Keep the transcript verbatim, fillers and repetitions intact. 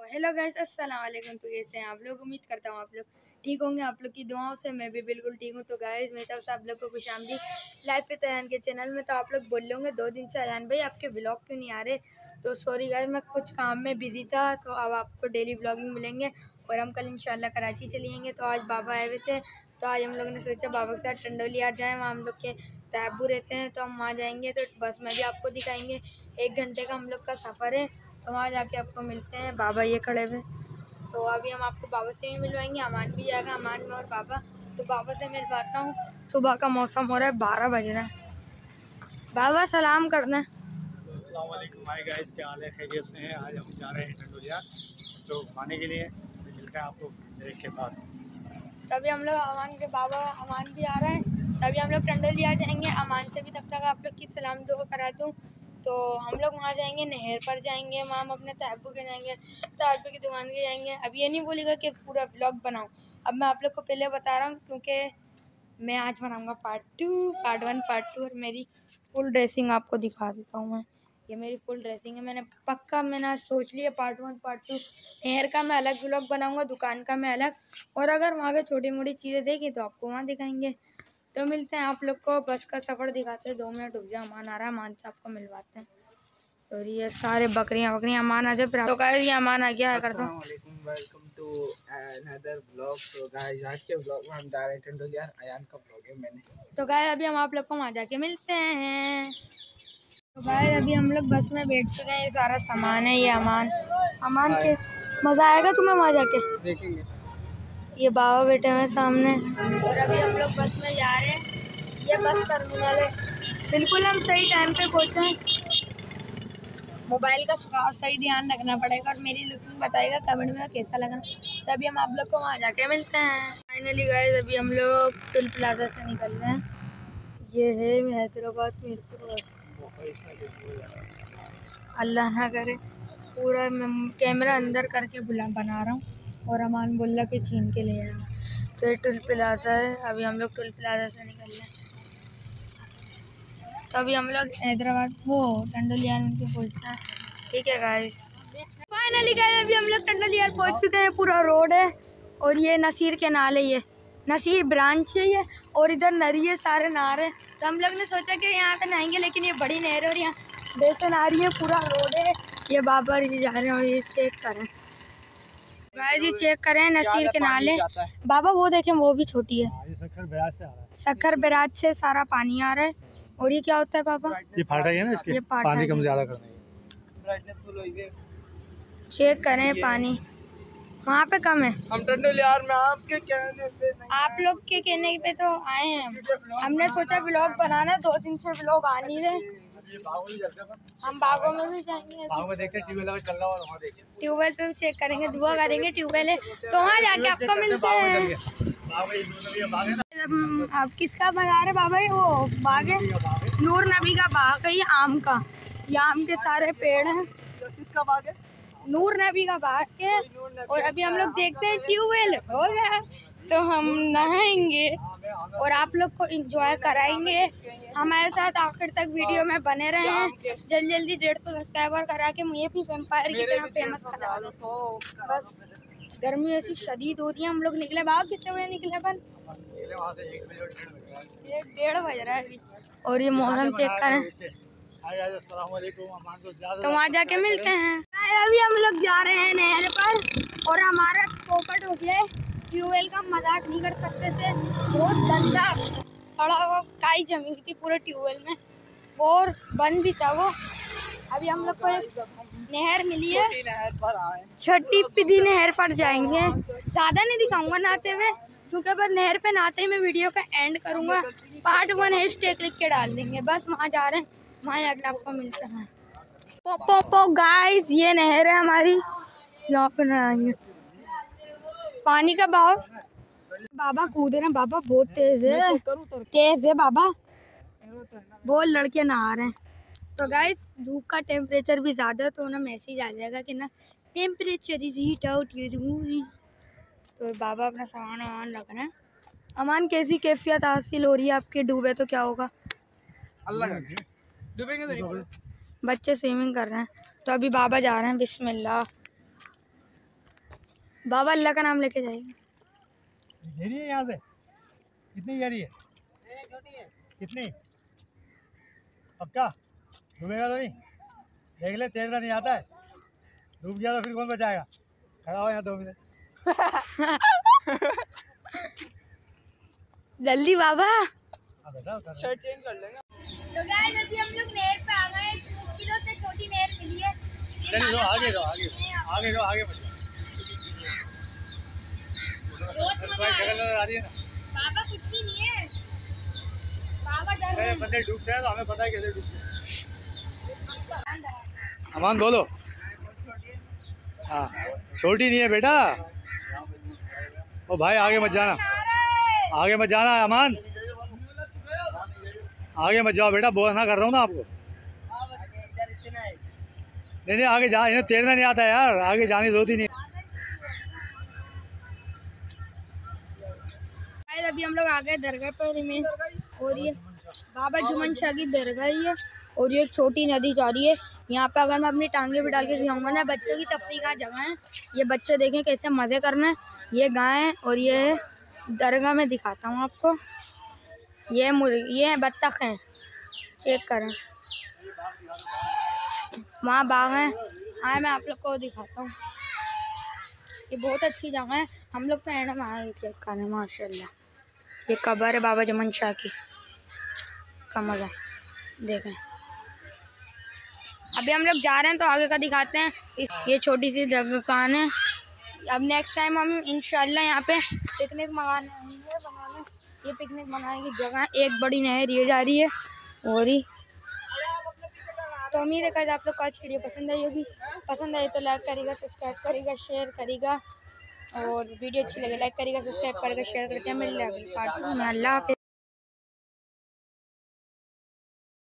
Hello guys, अस्सलाम वालेकुम। तो कैसे हैं आप लोग? उम्मीद करता हूँ आप लोग ठीक होंगे। आप लोग की दुआओं से मैं भी बिल्कुल ठीक हूँ। तो गाइस मेरी तरफ से आप लोग को खुशामदीद लाइव पे अयान के चैनल में। तो आप लोग बोल लोगे दो दिन से अयान भाई आपके ब्लॉग क्यों नहीं आ रहे? तो सॉरी गाइस, मैं कुछ काम में बिजी था। तो अब आपको डेली ब्लॉगिंग मिलेंगे और हम कल इंशाल्लाह कराची चले जाएंगे। तो आज बाबा आए हुए थे, तो आज हम लोगों ने सोचा बाबा के साथ टंडोली यार जाएँ। वहाँ हम लोग के तैबू रहते हैं, तो हम वहाँ जाएंगे। तो बस में भी आपको दिखाएंगे, एक घंटे का हम लोग का सफ़र है। तो वहाँ जाके आपको मिलते हैं। बाबा ये खड़े हुए, तो अभी हम आपको बाबा से भी मिलवाएंगे। अमान भी जाएगा, अमान में और बाबा। तो बाबा से मिलवाता हूँ। सुबह का मौसम हो रहा है, बारह बज रहा है। बाबा सलाम करना। अस्सलाम वालेकुम। हाय गाइस, क्या हाल है? खैरियत से हैं? आज हम जा रहे हैं टंडोलिया तो घुमाने के लिए। मिलते हैं आपको ब्रेक के बाद। तभी हम लोग अमान के बाबा अमान भी आ रहा है, तभी हम लोग टंडोलिया जाएंगे। अमान से भी तब तक आप लोग की सलाम दुआ करा दूँ। तो हम लोग वहाँ जाएंगे, नहर पर जाएंगे, वहाँ हम अपने तैबू के जाएंगे, तैबू की दुकान के जाएंगे। अब ये नहीं बोलेगा कि पूरा ब्लॉग बनाऊँ। अब मैं आप लोग को पहले बता रहा हूँ, क्योंकि मैं आज बनाऊँगा part two, part one, part two. और मेरी फुल ड्रेसिंग आपको दिखा देता हूँ मैं। ये मेरी फुल ड्रेसिंग है। मैंने पक्का मैंने आज सोच लिया पार्ट वन पार्ट टू। नहर का मैं अलग व्लॉग बनाऊंगा, दुकान का मैं अलग, और अगर वहाँ के छोटी मोटी चीज़ें देखी तो आपको वहाँ दिखाएंगे। तो मिलते हैं आप लोग को, बस का सफ़र दिखाते हैं। दो मिनट रुक जाए, अमान आ रहा है, अमान से आपको मिलवाते हैं। और ये सारे बकरियाँ बकरियाँ अमान आ जाए। तो गाइस ये अमान आ गया है, कर दो। Welcome to another blog. तो गाइस आज के ब्लॉग में हम जा रहे हैं टंडोलिया। अयान का ब्लॉग है मैंने। तो गाइस अभी हम आप लोग को वहाँ जाके मिलते हैं। तो गाइस अभी हम लोग बस में बैठ चुके हैं। ये सारा सामान है, ये अमान अमान के मज़ा आएगा तुम्हें वहाँ जाके, देखेंगे। ये बाबा बैठे हुए हैं सामने। और अभी हम लोग बस में जा रहे हैं। ये बस टर्मिनल है, बिल्कुल हम सही टाइम पे पहुँचे हैं। मोबाइल का सही ध्यान रखना पड़ेगा और मेरी लुकिंग बताएगा कमेंट में कैसा लगा। तभी हम आप लोग को वहाँ जाके मिलते हैं। फाइनली गाइस अभी हम लोग टोल प्लाजा से निकल रहे हैं। ये है हैदराबाद मीरपुर बस। अल्लाह ना करे पूरा कैमरा अंदर करके बुला बना रहा हूँ और अमान बोला के छीन के ले आया। तो ये टोल प्लाजा है, अभी हम लोग टोल प्लाजा से निकल रहे हैं। तो अभी हम लोग हैदराबाद वो टंडोलिया में पहुँचना है। ठीक है गाइस, फाइनली गाइस अभी हम लोग टंडोलिया पहुँच चुके हैं। पूरा रोड है और ये नसीर के नाले, ये नसीर ब्रांच है ये, और इधर नरी है, सारे नहर है। तो हम लोग ने सोचा कि यहाँ पे नहाएंगे, लेकिन ये बड़ी नहर है और यहाँ बेसन आ रही है, पूरा रोड है। ये बाबा जी जा रहे हैं और ये चेक करें गाइस, ये चेक करें नसीर के नाले। बाबा वो देखें, वो भी छोटी है। सक्कर बैराज से आ रहा है। सक्कर बैराज से सारा पानी आ रहा है। और ये क्या होता है पापा? ये फाटक है ना, इसके ये पानी कम ज्यादा करने ब्राइटनेस चेक करें पानी वहाँ पे कम है। हम टंडोलिया में आपके कहने पे नहीं, आप लोग के कहने पे तो आए हैं। हमने सोचा ब्लॉग बनाना, दो दिन से ब्लॉग आ नहीं रहे। हम बागों में भी जाएंगे, ट्यूबवेल पे भी चेक करेंगे, दुआ करेंगे। ट्यूबवेल है तो वहाँ जाके आपको मिलते हैं। आप किसका बना रहे बाबा? वो बाग है, नूर नबी का बाग है, ये आम का। ये आम के सारे पेड़ हैं। किसका बाग है? नूर नबी का बाग के। और अभी हम लोग देखते हैं ट्यूबवेल हो गया तो हम नहाएंगे और आप लोग को एंजॉय कराएंगे। हमारे साथ आखिर तक वीडियो में बने रहे हैं। जल्दी जल्दी डेढ़ सौ सब्सक्राइबर करा के मुझे भी वेम्पायर की तरह फेमस करा दो। बस गर्मी ऐसी शदीद हो रही है। हम लोग निकले बाग कितने बजे निकले अपन? एक डेढ़ बज रहा है अभी। और ये मौसम चेक करें, तो वहाँ जाके मिलते हैं। अभी हम लोग जा रहे हैं नहर पर और हमारा पोपट हो गया है। ट्यूबवेल का मजाक नहीं कर सकते थे, बहुत गंदा पड़ा हुआ काई जमी हुई थी पूरे ट्यूबवेल में, और बंद भी था वो। अभी हम लोग को एक नहर मिली है, छठी पिदी नहर पर जाएंगे। ज़्यादा नहीं दिखाऊंगा नहाते हुए, क्योंकि बस नहर पे नहाते ही मैं वीडियो का एंड करूँगा। पार्ट वन हैशटैग लिख के डाल देंगे। बस वहाँ जा रहे हैं, वहाँ जाकर आपको मिलते हैं। पो पो पो गाइस, ये नहर है हमारी, यहाँ पे नहाएंगे। पानी का बहाव, बाबा कूद रहे हैं। बाबा बहुत तेज है, तेज है बाबा, बहुत लड़के नहा रहे हैं। तो गाइस धूप का टेम्परेचर भी ज़्यादा है, तो ना मैसेज आ जाएगा कि ना temperature is heat out use movie. तो बाबा अपना सामान वामान रख रहे हैं। अमान कैसी कैफियत हासिल हो रही है आपके? डूबे तो क्या होगा? अल्लाह का डूबेंगे तो नहीं। बच्चे स्विमिंग कर रहे हैं। तो अभी बाबा जा रहे हैं, बिस्मिल्लाह। बाबा अल्लाह का नाम लेके जाएंगे। गहरी है यहाँ से? कितनी गहरी है? कितनी? पक्का? डूबेगा तो नहीं? देख ले, तैरना नहीं आता है। डूब गया तो फिर कौन बचाएगा? खड़ा हो यहाँ दो मिनट। जल्दी बाबा। शर्ट चेंज कर लेंगे। तो गाइस अभी हम लोग नहर पे आ गए। मुश्किलों से छोटी नहर मिली है। चलिए लो, आगे लो, आगे आगे लो, आगे बढ़ो। बहुत मजा तुम्हारी शक्ल नजर आ रही है ना? बाबा कुछ भी नहीं है। बाबा डर रहे अरे हैं। बंदे डूबते हैं तो हमें पता है कैसे डूबते हैं। अमान बोलो। हाँ, छोटी नहीं है बेटा। ओ भाई आगे मत जाना, आगे मत जाना अमान, आगे मत जाओ बेटा, बोल ना कर रहा हूँ ना आपको। नहीं नहीं आगे जा, इन्हें तैरना नहीं आता यार, आगे जाने की जरूरत ही नहीं। अभी हम लोग आ गए दरगाह पर में, और ये बाबा जुम्मन शाह की दरगाह ही है, और ये एक छोटी नदी जा रही है। यहाँ पे अगर मैं अपनी टांगे भी डाल के दिखाऊंगा ना, बच्चों की तफरीह का जगह है। ये बच्चे देखें कैसे मज़े करना है। ये गाय है और ये दरगाह में दिखाता हूँ आपको। ये मुर्गी, ये बत्तख हैं, चेक करें। वहाँ बाग है। हाँ मैं आप लोग को दिखाता हूँ। ये बहुत अच्छी जगह है। हम लोग तो एंड में आए चेक करें। माशाल्लाह ये कब्र है बाबा जुम्मन शाह की। का मज़ा देखें। अभी हम लोग जा रहे हैं तो आगे का दिखाते हैं। ये छोटी सी जगह कहाँ है। अब नेक्स्ट टाइम हम इंशाल्लाह यहाँ पे पिकनिक मनाने आएंगे बनाने। ये पिकनिक मनाने की जगह है। एक बड़ी नहर ये जा रही है और ही। तो उम्मीद है कि आप लोग को आज वीडियो पसंद आई होगी। पसंद आई तो लाइक करेगा, सब्सक्राइब करेगा, शेयर करेगा, और वीडियो अच्छी लगे लाइक करेगा, सब्सक्राइब करेगा, शेयर करके मिल जाएगा। अल्लाह हाफ़िज़।